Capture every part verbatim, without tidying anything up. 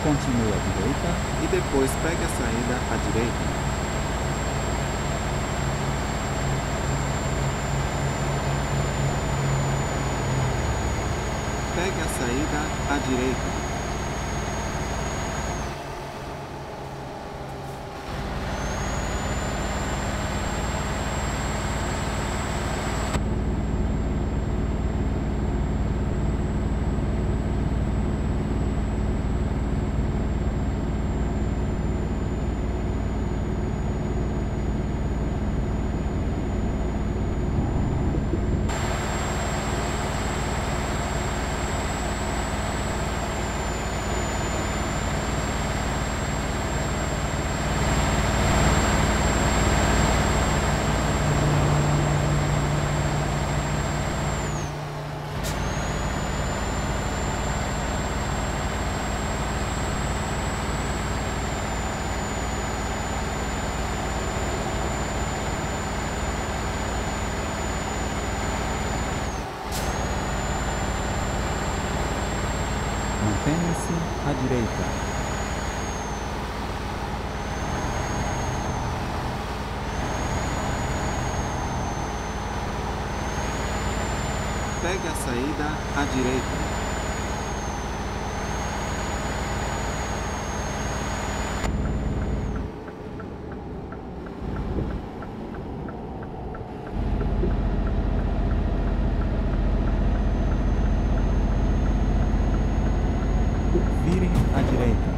Continue à direita e depois pegue a saída à direita. Pegue a saída à direita. Mantenha-se à direita. Pegue a saída à direita. Vire à direita.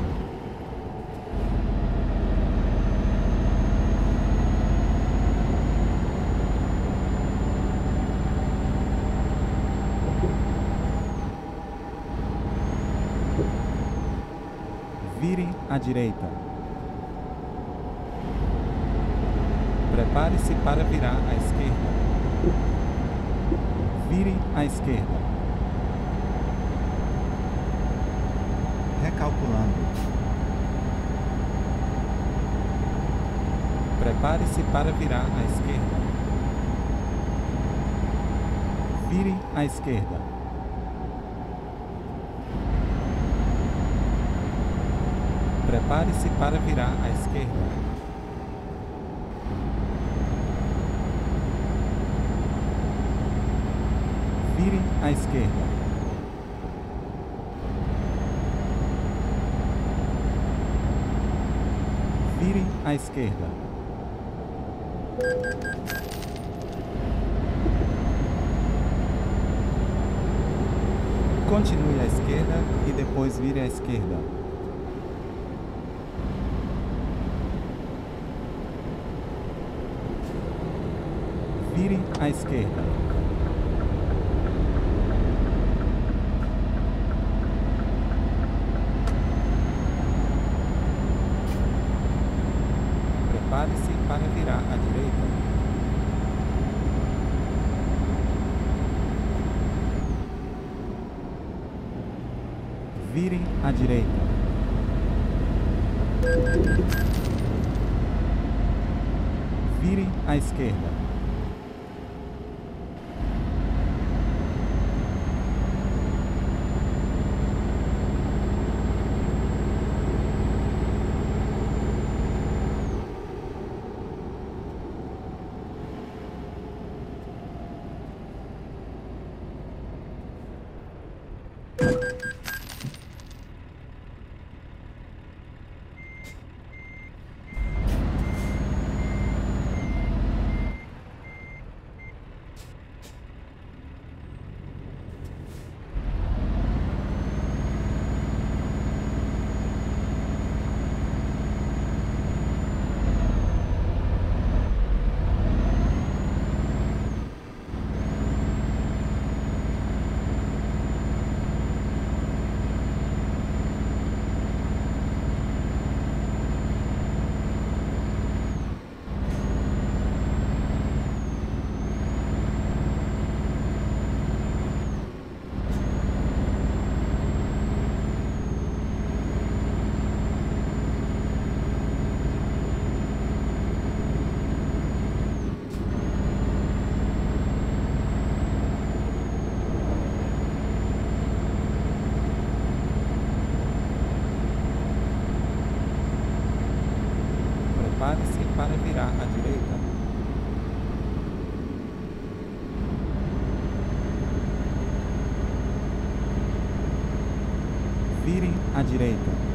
Vire à direita. Prepare-se para virar à esquerda. Vire à esquerda. Recalculando. Prepare-se para virar à esquerda. Vire à esquerda. Prepare-se para virar à esquerda. Vire à esquerda. Vire à esquerda. Continue à esquerda e depois vire à esquerda. Vire à esquerda. Prepare-se para virar à direita. Vire à direita. Vire à esquerda. Vire à direita.